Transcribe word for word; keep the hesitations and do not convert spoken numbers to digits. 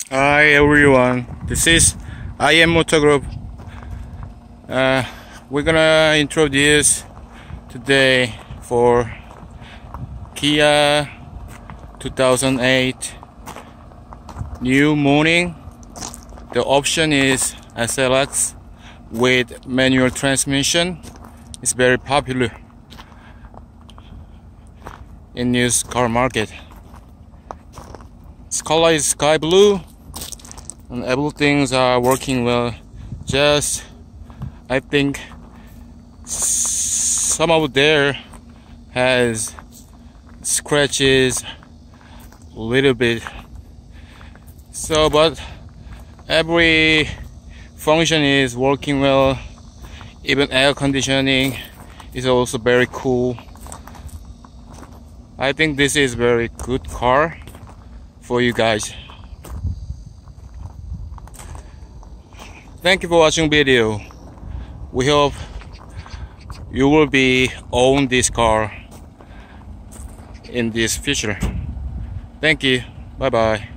Hi everyone, this is I am Motor Group. Uh, we're gonna introduce today for Kia two thousand eight new morning. The option is S L X with manual transmission. It's very popular in used car market. Its color is sky blue and everything's are working well. Just I think some of there has scratches a little bit, so but every function is working well. Even air conditioning is also very cool. I think this is very good car for you guys. Thank you for watching video. We hope you will be own this car in this future. Thank you. Bye bye.